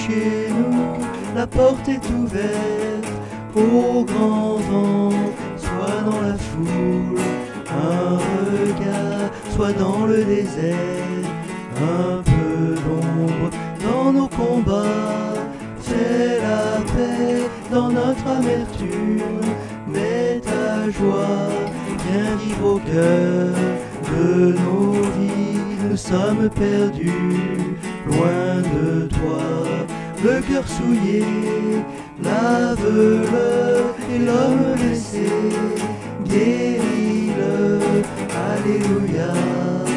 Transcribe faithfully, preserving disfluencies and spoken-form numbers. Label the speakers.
Speaker 1: chez nous, la porte est ouverte au grand vent, soit dans la foule, un regard, soit dans le désert, un peu d'ombre dans nos combats. C'est la paix dans notre amertume, mais ta joie vient vivre au cœur de nos vies. Nous sommes perdus, loin de toi, le cœur souillé, lave-le, et l'homme blessé, guéris-le, alléluia.